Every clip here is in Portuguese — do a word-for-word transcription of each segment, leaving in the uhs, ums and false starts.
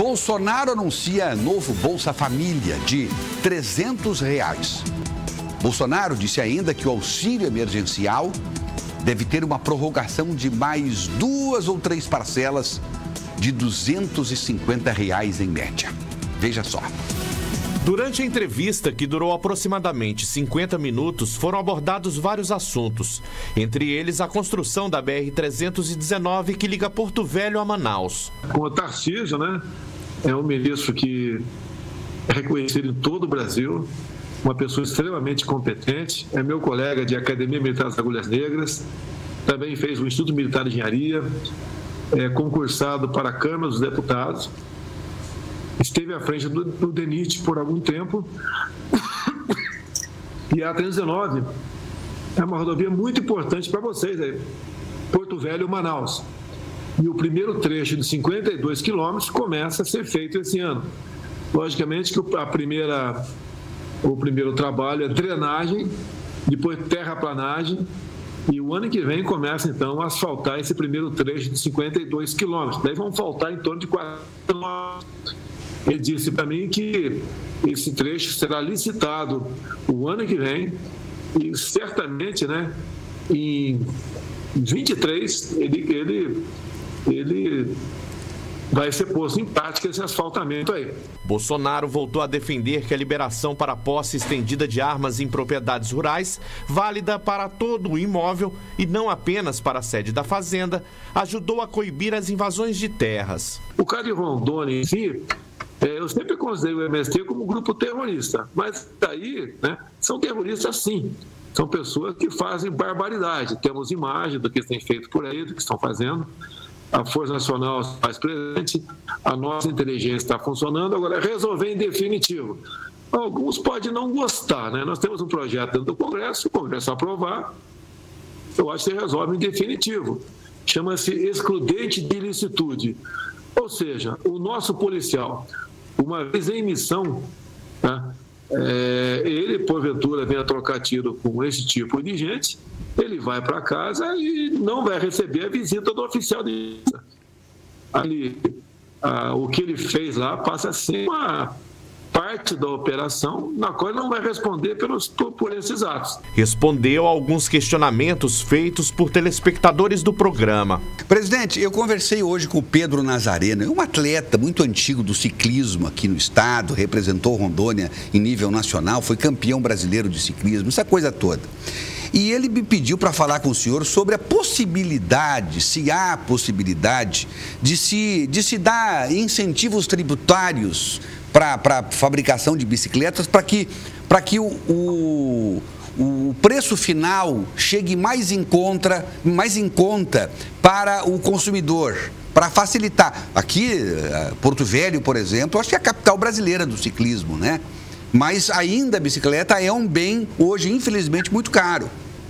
Bolsonaro anuncia novo Bolsa Família de trezentos reais. Bolsonaro disse ainda que o auxílio emergencial deve ter uma prorrogação de mais duas ou três parcelas de duzentos e cinquenta reais em média. Veja só. Durante a entrevista, que durou aproximadamente cinquenta minutos, foram abordados vários assuntos. Entre eles, a construção da B R trezentos e dezenove, que liga Porto Velho a Manaus. Com o Tarcísio, né? É um ministro que é reconhecido em todo o Brasil, uma pessoa extremamente competente, é meu colega de Academia Militar das Agulhas Negras, também fez o Instituto Militar de Engenharia, é concursado para a Câmara dos Deputados, esteve à frente do, do DENIT por algum tempo, e a trezentos e dezenove é uma rodovia muito importante para vocês aí, Porto Velho, Manaus. E o primeiro trecho de cinquenta e dois quilômetros começa a ser feito esse ano. Logicamente que a primeira, o primeiro trabalho é drenagem, depois terraplanagem, e o ano que vem começa então a asfaltar esse primeiro trecho de cinquenta e dois quilômetros. Daí vão faltar em torno de quatro quilômetros. Ele disse para mim que esse trecho será licitado o ano que vem e certamente, né, em vinte e três ele, ele, ele vai ser posto em prática esse asfaltamento aí. Bolsonaro voltou a defender que a liberação para a posse estendida de armas em propriedades rurais, válida para todo o imóvel e não apenas para a sede da fazenda, ajudou a coibir as invasões de terras. O caso de Rondônia em si, eu sempre considerei o M S T como um grupo terrorista, mas daí, né, são terroristas sim, são pessoas que fazem barbaridade. Temos imagem do que eles têm feito por aí, do que estão fazendo. A Força Nacional faz presente, a nossa inteligência está funcionando, agora resolver em definitivo. Alguns podem não gostar, né? Nós temos um projeto dentro do Congresso, o Congresso aprovar, eu acho que resolve em definitivo. Chama-se excludente de ilicitude. Ou seja, o nosso policial, uma vez em missão, né, é, ele, porventura, venha trocar tiro com esse tipo de gente, ele vai para casa e não vai receber a visita do oficial de justiça. Ali, ah, o que ele fez lá passa a ser uma parte da operação na qual ele não vai responder pelos, por, por esses atos. Respondeu a alguns questionamentos feitos por telespectadores do programa. Presidente, eu conversei hoje com o Pedro Nazareno, um atleta muito antigo do ciclismo aqui no estado, representou Rondônia em nível nacional, foi campeão brasileiro de ciclismo, essa coisa toda. E ele me pediu para falar com o senhor sobre a possibilidade, se há possibilidade, de se, de se dar incentivos tributários para a fabricação de bicicletas, para que, para que o, o, o preço final chegue mais em, contra, mais em conta para o consumidor, para facilitar. Aqui, Porto Velho, por exemplo, acho que é a capital brasileira do ciclismo, né? Mas ainda a bicicleta é um bem, hoje, infelizmente, muito caro.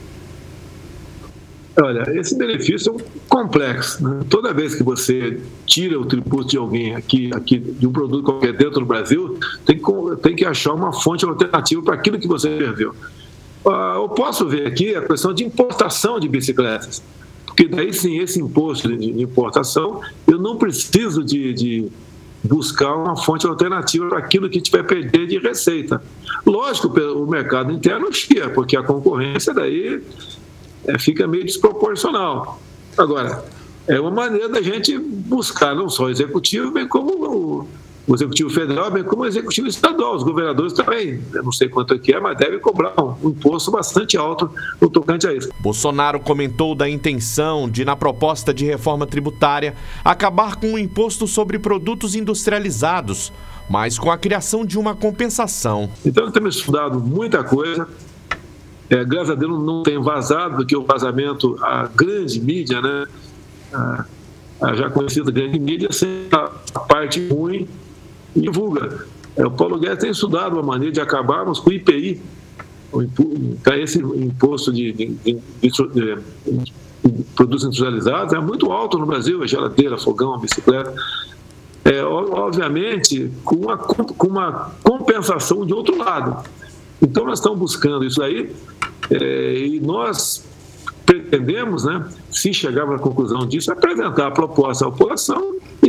Olha, esse benefício é complexo, né? Toda vez que você tira o tributo de alguém aqui, aqui de um produto qualquer dentro do Brasil, tem que, tem que achar uma fonte alternativa para aquilo que você perdeu. Eu posso ver aqui a questão de importação de bicicletas, porque daí sim, esse imposto de importação, eu não preciso de... de buscar uma fonte alternativa para aquilo que tiver perder de receita. Lógico, o mercado interno chia, porque a concorrência daí é, fica meio desproporcional. Agora, é uma maneira da gente buscar não só o executivo, bem como o, o executivo federal, bem como o executivo estadual. Os governadores também, eu não sei quanto é que é, mas devem cobrar um imposto bastante alto no tocante a isso. Bolsonaro comentou da intenção de, na proposta de reforma tributária, acabar com o imposto sobre produtos industrializados, mas com a criação de uma compensação. Então, nós temos estudado muita coisa. É, graças a Deus não tem vazado, porque o vazamento, a grande mídia, né, a, a já conhecida grande mídia, a parte ruim divulga. É, o Paulo Guedes tem estudado uma maneira de acabarmos com o I P I, para esse imposto de, de, de, de, de, de produtos industrializados, é muito alto no Brasil, a geladeira, fogão, a bicicleta. É, obviamente, com uma, com uma compensação de outro lado. Então, nós estamos buscando isso aí, é, e nós pretendemos, né, se chegarmos à conclusão disso, apresentar a proposta à população e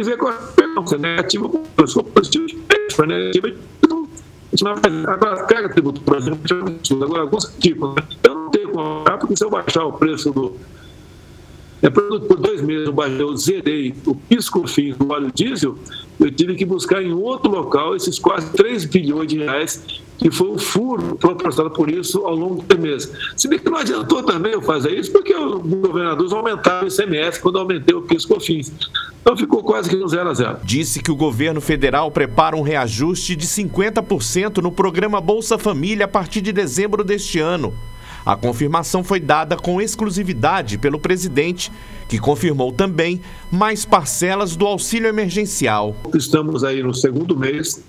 e ver qual é a negativa, se for positivo, se for negativa, então, a gente não vai. Agora, pega tributo, por exemplo, agora alguns tipos, né? Eu não tenho como comprar, porque se eu baixar o preço do. É, por dois meses eu baixei, eu zerei o piscofins do óleo diesel, eu tive que buscar em outro local esses quase três bilhões de reais, que foi o furo proporcionado por isso ao longo do mês. Se bem que não adiantou também eu fazer isso, porque os governadores aumentaram o I C M S quando eu aumentei o piscofins. Então ficou quase que no zero a zero. Disse que o governo federal prepara um reajuste de cinquenta por cento no programa Bolsa Família a partir de dezembro deste ano. A confirmação foi dada com exclusividade pelo presidente, que confirmou também mais parcelas do auxílio emergencial. Estamos aí no segundo mês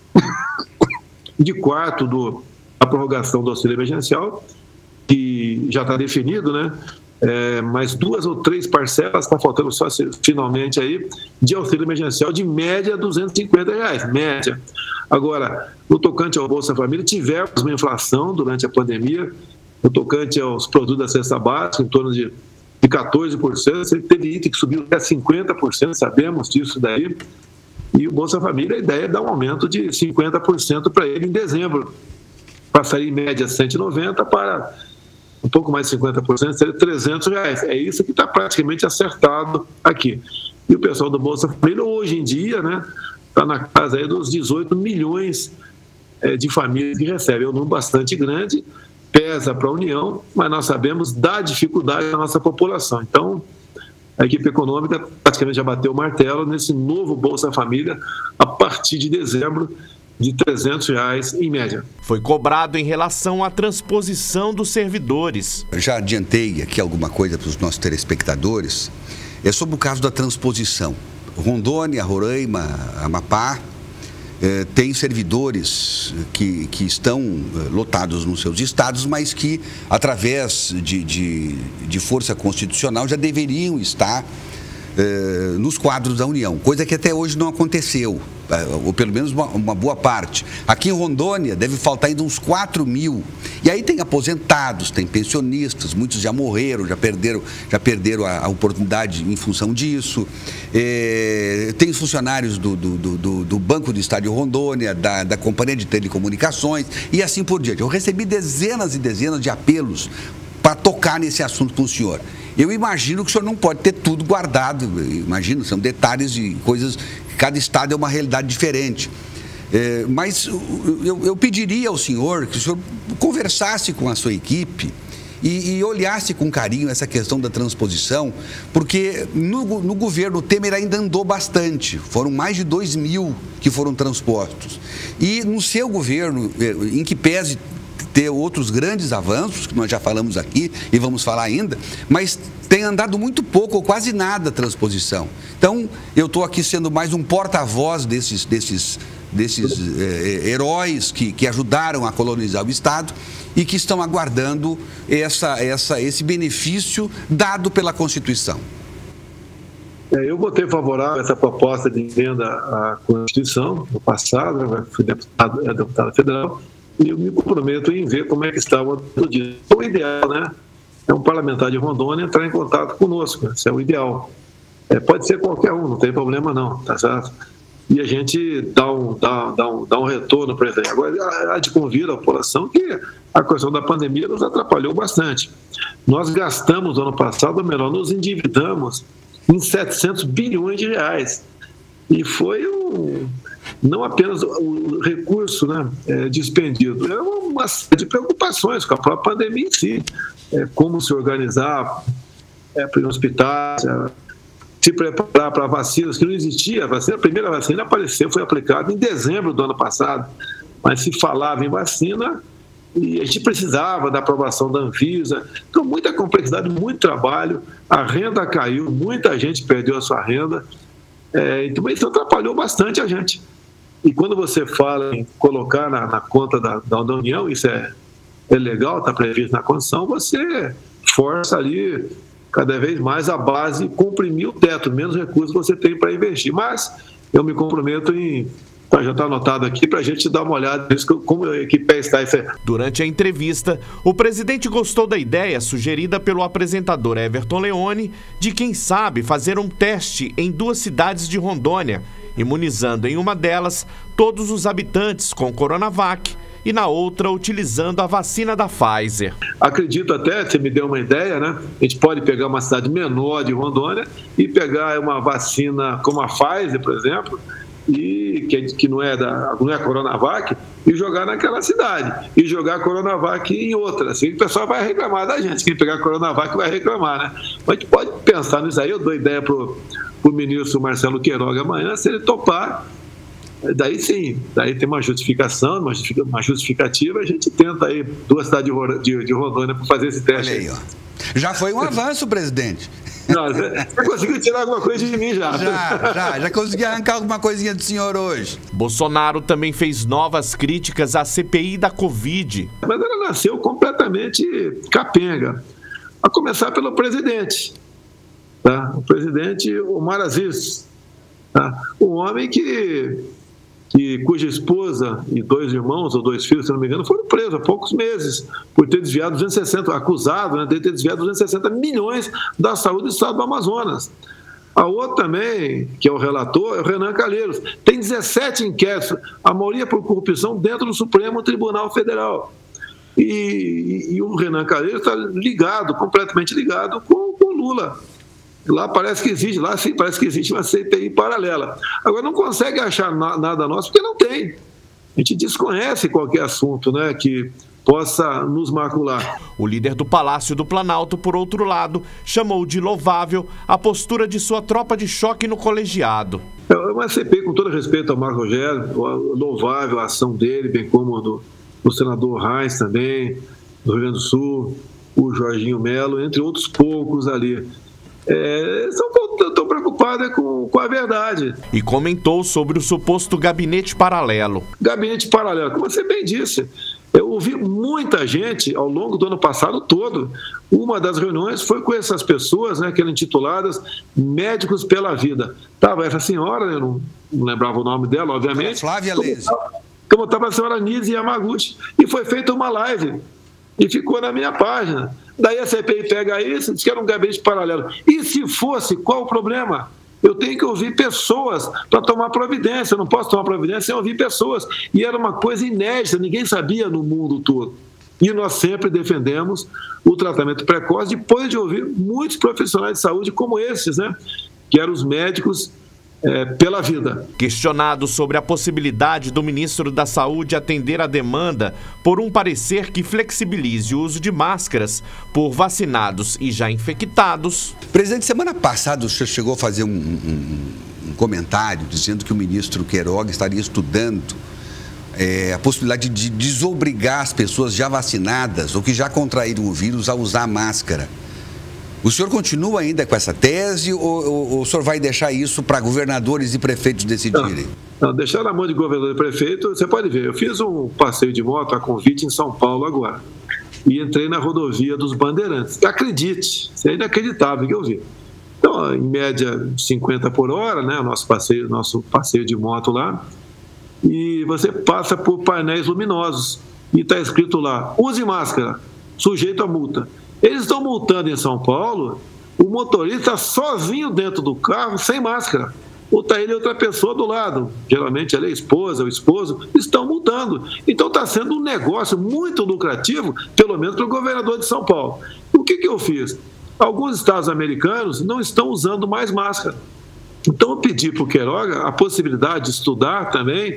de quarto do, da prorrogação do auxílio emergencial, que já está definido, né? É, mais duas ou três parcelas, está faltando só finalmente aí, de auxílio emergencial de média duzentos e cinquenta reais, média. Agora, no tocante ao Bolsa Família, tivemos uma inflação durante a pandemia, no tocante aos produtos da cesta básica, em torno de, de quatorze por cento, teve item que subiu até cinquenta por cento, sabemos disso daí, e o Bolsa Família, a ideia é dar um aumento de cinquenta por cento para ele em dezembro, passaria em média cento e noventa para um pouco mais de cinquenta por cento, seria trezentos reais, é isso que está praticamente acertado aqui. E o pessoal do Bolsa Família, hoje em dia, né, está na casa aí dos dezoito milhões é, de famílias que recebem, é um número bastante grande, pesa para a União, mas nós sabemos da dificuldade da nossa população. Então, a equipe econômica praticamente já bateu o martelo nesse novo Bolsa Família a partir de dezembro, de trezentos reais em média. Foi cobrado em relação à transposição dos servidores. Eu já adiantei aqui alguma coisa para os nossos telespectadores. É sobre o caso da transposição. Rondônia, Roraima, Amapá, Eh, tem servidores que, que estão eh, lotados nos seus estados, mas que, através de, de, de força constitucional, já deveriam estar eh, nos quadros da União, coisa que até hoje não aconteceu, ou pelo menos uma, uma boa parte. Aqui em Rondônia deve faltar ainda uns quatro mil. E aí tem aposentados, tem pensionistas, muitos já morreram, já perderam, já perderam a, a oportunidade em função disso. É, tem funcionários do, do, do, do Banco do Estado de Rondônia, da, da Companhia de Telecomunicações e assim por diante. Eu recebi dezenas e dezenas de apelos para tocar nesse assunto com o senhor. Eu imagino que o senhor não pode ter tudo guardado, imagino, são detalhes e coisas, cada estado é uma realidade diferente. É, mas eu, eu pediria ao senhor que o senhor conversasse com a sua equipe e, e olhasse com carinho essa questão da transposição, porque no, no governo Temer ainda andou bastante, foram mais de dois mil que foram transpostos. E no seu governo, em que pese ter outros grandes avanços, que nós já falamos aqui e vamos falar ainda, mas tem andado muito pouco ou quase nada a transposição. Então, eu estou aqui sendo mais um porta-voz desses, desses, desses eh, heróis que, que ajudaram a colonizar o Estado e que estão aguardando essa, essa, esse benefício dado pela Constituição. É, eu votei favorável a essa proposta de emenda à Constituição no passado, fui deputado, é, deputado federal, e eu me comprometo em ver como é que está o dia. O ideal, né, é um parlamentar de Rondônia entrar em contato conosco, esse é o ideal. É, pode ser qualquer um, não tem problema não, tá certo? E a gente dá um, dá, dá um, dá um retorno para ele. Agora, a de convir a população que a questão da pandemia nos atrapalhou bastante. Nós gastamos, ano passado, ou melhor, nos endividamos em setecentos bilhões de reais. E foi um... não apenas o recurso, né, é, dispendido, é uma série de preocupações com a própria pandemia em si, é, como se organizar é, para hospitais, é, se preparar para vacinas, que não existia. A, vacina, a primeira vacina apareceu, foi aplicada em dezembro do ano passado, mas se falava em vacina e a gente precisava da aprovação da Anvisa. Então, muita complexidade, muito trabalho, a renda caiu, muita gente perdeu a sua renda, é, então isso atrapalhou bastante a gente. E quando você fala em colocar na, na conta da, da União, isso é, é legal, está previsto na Constituição, você força ali cada vez mais a base, comprimir o teto, menos recursos você tem para investir. Mas eu me comprometo em Tá, já está anotado aqui para a gente dar uma olhada nisso, como que pé está isso aí. Durante a entrevista, o presidente gostou da ideia sugerida pelo apresentador Everton Leone de, quem sabe, fazer um teste em duas cidades de Rondônia, imunizando em uma delas todos os habitantes com Coronavac e na outra utilizando a vacina da Pfizer. Acredito até, você me deu uma ideia, né? A gente pode pegar uma cidade menor de Rondônia e pegar uma vacina como a Pfizer, por exemplo, e que, que não é da não é a Coronavac, e jogar naquela cidade, e jogar a Coronavac em outra. Assim, o pessoal vai reclamar da gente. Quem pegar a Coronavac vai reclamar, né? Mas a gente pode pensar nisso aí. Eu dou ideia para o ministro Marcelo Queiroga amanhã, se ele topar. Daí sim, daí tem uma justificação, uma justificativa, a gente tenta aí duas cidades de, de Rondônia para fazer esse teste. Olha aí, ó. Já foi um avanço, presidente. Não, você conseguiu tirar alguma coisa de mim já. Já, já, já consegui arrancar alguma coisinha do senhor hoje. Bolsonaro também fez novas críticas à C P I da Covid. Mas ela nasceu completamente capenga. A começar pelo presidente. Tá? O presidente Omar Aziz. Tá? Um homem que... Que, cuja esposa e dois irmãos, ou dois filhos, se não me engano, foram presos há poucos meses por ter desviado duzentos e sessenta, acusado, né, de ter desviado duzentos e sessenta milhões da saúde do estado do Amazonas. A outra também, que é o relator, é o Renan Calheiros. Tem dezessete inquéritos, a maioria por corrupção, dentro do Supremo Tribunal Federal. E, e, e o Renan Calheiros está ligado, completamente ligado com o Lula. Lá parece que existe, lá sim parece que existe uma C P I paralela. Agora não consegue achar na, nada nosso porque não tem. A gente desconhece qualquer assunto, né, que possa nos macular. O líder do Palácio do Planalto, por outro lado, chamou de louvável a postura de sua tropa de choque no colegiado. É uma C P I, com todo respeito ao Marco Rogério, louvável a ação dele, bem como do, do senador Reis também, do Rio Grande do Sul, o Jorginho Melo, entre outros poucos ali. É, estou preocupado com, com a verdade. E comentou sobre o suposto gabinete paralelo. Gabinete paralelo, como você bem disse, eu ouvi muita gente ao longo do ano passado todo. Uma das reuniões foi com essas pessoas, né, que eram intituladas Médicos pela Vida. Estava essa senhora, eu não, não lembrava o nome dela, obviamente. Flávia Leise. Como estava a senhora Nise Yamaguchi. E foi feita uma live. E ficou na minha página. Daí a C P I pega isso e diz que era um gabinete paralelo. E se fosse, qual o problema? Eu tenho que ouvir pessoas para tomar providência. Eu não posso tomar providência sem ouvir pessoas. E era uma coisa inédita, ninguém sabia no mundo todo. E nós sempre defendemos o tratamento precoce depois de ouvir muitos profissionais de saúde como esses, né? Que eram os médicos É, pela vida. Questionado sobre a possibilidade do ministro da Saúde atender a demanda por um parecer que flexibilize o uso de máscaras por vacinados e já infectados. Presidente, semana passada o senhor chegou a fazer um, um, um comentário dizendo que o ministro Queiroga estaria estudando é, a possibilidade de desobrigar as pessoas já vacinadas ou que já contraíram o vírus a usar máscara. O senhor continua ainda com essa tese ou, ou, ou o senhor vai deixar isso para governadores e prefeitos decidirem? Não, não, deixar na mão de governador e prefeito, você pode ver, eu fiz um passeio de moto a convite em São Paulo agora e entrei na rodovia dos Bandeirantes. Acredite, isso é inacreditável que eu vi. Então, em média cinquenta por hora, né, nosso passeio, nosso passeio de moto lá, e você passa por painéis luminosos e está escrito lá, use máscara, sujeito a multa. Eles estão multando em São Paulo o motorista sozinho dentro do carro, sem máscara. Ou está ele e outra pessoa do lado. Geralmente ela é a esposa, o esposo, estão multando. Então está sendo um negócio muito lucrativo, pelo menos para o governador de São Paulo. O que, que eu fiz? Alguns estados americanos não estão usando mais máscara. Então eu pedi para o Queiroga a possibilidade de estudar também,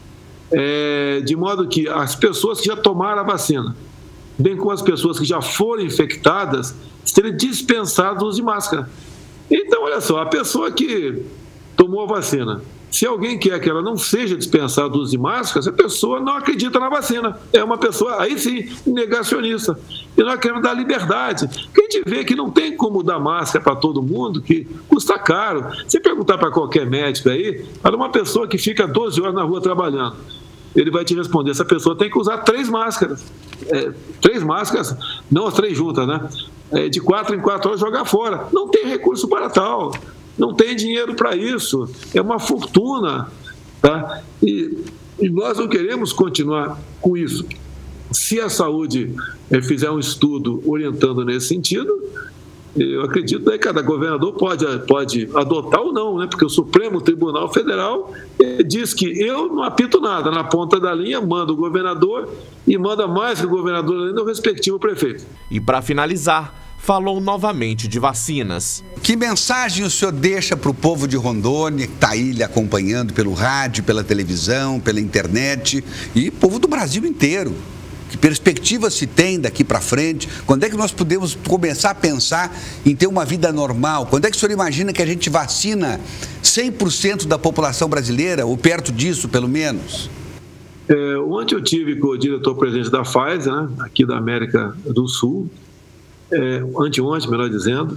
é, de modo que as pessoas que já tomaram a vacina, bem como as pessoas que já foram infectadas, serem dispensadas o uso de máscara. Então, olha só, a pessoa que tomou a vacina, se alguém quer que ela não seja dispensada do uso de máscara, essa pessoa não acredita na vacina. É uma pessoa, aí sim, negacionista. E nós queremos dar liberdade. Porque a gente vê que não tem como dar máscara para todo mundo, que custa caro. Se perguntar para qualquer médico aí, para uma pessoa que fica doze horas na rua trabalhando, ele vai te responder, essa pessoa tem que usar três máscaras. É, três máscaras, não as três juntas, né? É, de quatro em quatro horas jogar fora. Não tem recurso para tal, não tem dinheiro para isso, é uma fortuna. Tá? E, e nós não queremos continuar com isso. Se a saúde eh, fizer um estudo orientando nesse sentido, eu acredito que cada governador pode, pode adotar ou não, né? Porque o Supremo Tribunal Federal diz que eu não apito nada, na ponta da linha manda o governador e manda mais que o governador ainda o respectivo prefeito. E para finalizar, falou novamente de vacinas. Que mensagem o senhor deixa para o povo de Rondônia, que está aí lhe acompanhando pelo rádio, pela televisão, pela internet e povo do Brasil inteiro? Que perspectiva se tem daqui para frente? Quando é que nós podemos começar a pensar em ter uma vida normal? Quando é que o senhor imagina que a gente vacina cem por cento da população brasileira, ou perto disso, pelo menos? É, ontem eu tive com o diretor-presidente da Pfizer, né, aqui da América do Sul, é, anteontem, melhor dizendo.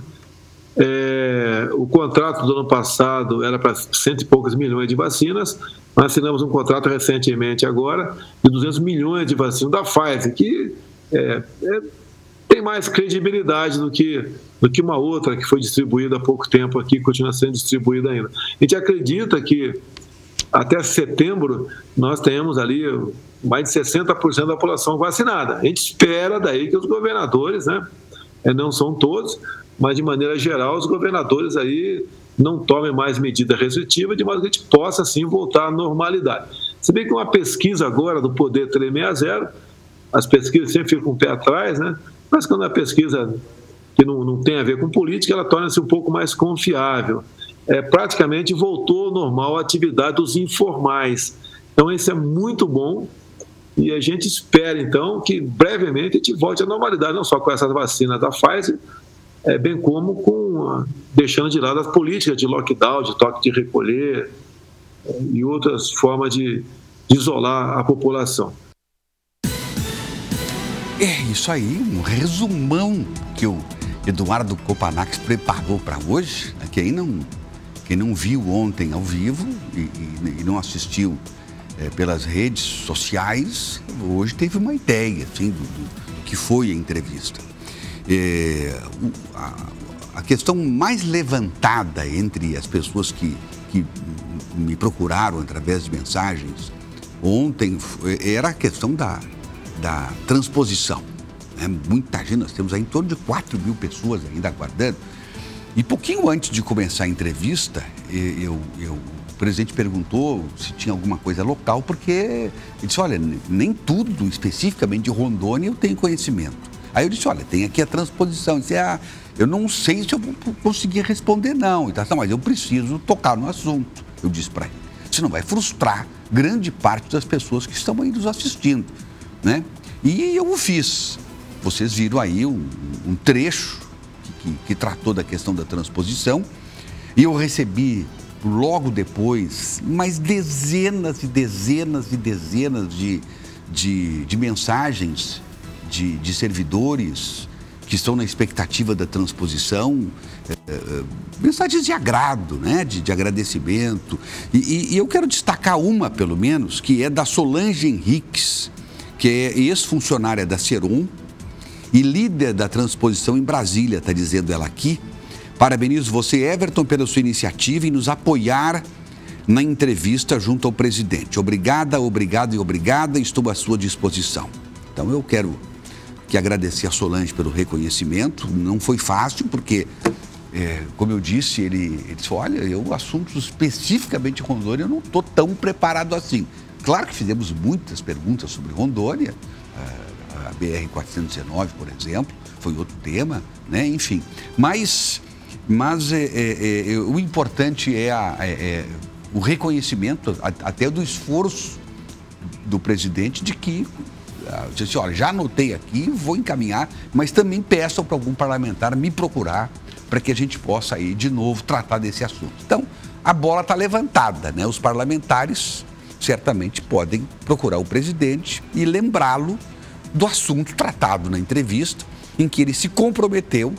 É, o contrato do ano passado era para cento e poucos milhões de vacinas. Nós assinamos um contrato recentemente agora de duzentos milhões de vacinas da Pfizer, que é, é, tem mais credibilidade do que, do que uma outra que foi distribuída há pouco tempo aqui, continua sendo distribuída ainda. A gente acredita que até setembro nós tenhamos ali mais de sessenta por cento da população vacinada. A gente espera daí que os governadores, né, não são todos, mas de maneira geral os governadores aí não tomem mais medida restritiva, de modo que a gente possa, assim, voltar à normalidade. Se bem que uma pesquisa agora do Poder trezentos e sessenta, as pesquisas sempre ficam com o pé atrás, né? Mas quando a pesquisa que não, não tem a ver com política, ela torna-se um pouco mais confiável. É, praticamente voltou ao normal a atividade dos informais. Então, isso é muito bom e a gente espera, então, que brevemente a gente volte à normalidade, não só com essa vacina da Pfizer, É, bem como com, deixando de lado as políticas de lockdown, de toque de recolher é, e outras formas de, de isolar a população. É isso aí, um resumão que o Eduardo Copanax preparou para hoje. Quem não, quem não viu ontem ao vivo e, e, e não assistiu é, pelas redes sociais, hoje teve uma ideia assim, do, do, do que foi a entrevista. É, a, a questão mais levantada entre as pessoas que, que me procuraram através de mensagens ontem era a questão da, da transposição. Né? Muita gente, nós temos aí em torno de quatro mil pessoas ainda aguardando. E pouquinho antes de começar a entrevista, eu, eu, o presidente perguntou se tinha alguma coisa local, porque ele disse, olha, nem tudo especificamente de Rondônia eu tenho conhecimento. Aí eu disse, olha, tem aqui a transposição. Eu disse, ah, eu não sei se eu vou conseguir responder, não. Então, mas eu preciso tocar no assunto, eu disse para ele. Senão vai frustrar grande parte das pessoas que estão aí nos assistindo, né? E eu o fiz. Vocês viram aí um, um trecho que, que, que tratou da questão da transposição. E eu recebi, logo depois, mais dezenas e dezenas e dezenas de, de, de mensagens De, de servidores que estão na expectativa da transposição, é, é, mensagens de agrado, né? de, de agradecimento. E, e, e eu quero destacar uma, pelo menos, que é da Solange Henriques, que é ex-funcionária da Serum e líder da transposição em Brasília, está dizendo ela aqui. Parabenizo você, Everton, pela sua iniciativa e nos apoiar na entrevista junto ao presidente. Obrigada, obrigado e obrigada, estou à sua disposição. Então eu quero que agradecer a Solange pelo reconhecimento. Não foi fácil, porque, é, como eu disse, ele, ele disse, olha, eu, assuntos especificamente de Rondônia, eu não estou tão preparado assim. Claro que fizemos muitas perguntas sobre Rondônia, a, a B R quatrocentos e dezenove, por exemplo, foi outro tema, né? Enfim. Mas, mas é, é, é, o importante é, a, é, é o reconhecimento, a, até do esforço do presidente de que eu disse, olha, já anotei aqui, vou encaminhar, mas também peço para algum parlamentar me procurar para que a gente possa aí de novo tratar desse assunto. Então, a bola está levantada, né? Os parlamentares certamente podem procurar o presidente e lembrá-lo do assunto tratado na entrevista, em que ele se comprometeu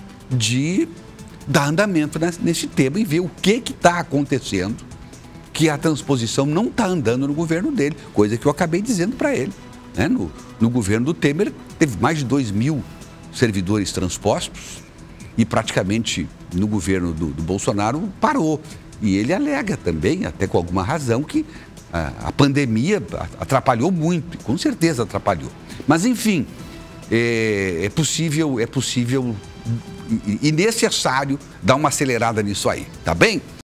de dar andamento nesse tema e ver o que está acontecendo, que a transposição não está andando no governo dele, coisa que eu acabei dizendo para ele. Né? No, no governo do Temer, teve mais de dois mil servidores transpostos e praticamente no governo do, do Bolsonaro parou. E ele alega também, até com alguma razão, que A, a pandemia atrapalhou muito, com certeza atrapalhou. Mas, enfim, é, é possível, é possível e, e necessário dar uma acelerada nisso aí, tá bem?